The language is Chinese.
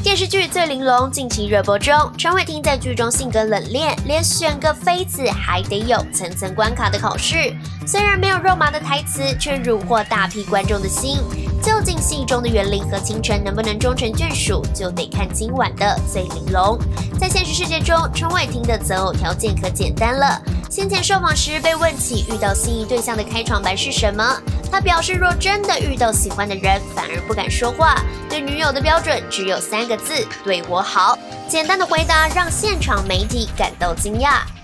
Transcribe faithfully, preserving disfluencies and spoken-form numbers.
电视剧《醉玲珑》近期热播中，陈伟霆在剧中性格冷冽，连选个妃子还得有层层关卡的考试。虽然没有肉麻的台词，却虏获大批观众的心。究竟戏中的园林和清晨能不能终成眷属，就得看今晚的《醉玲珑》。在现实世界中，陈伟霆的择偶条件可简单了。先前受访时被问起遇到心仪对象的开场白是什么，他表示若真的遇到喜欢的人，反而不敢说话，对女友的标准只有三个字：对我好。简单的回答让现场媒体感到惊讶。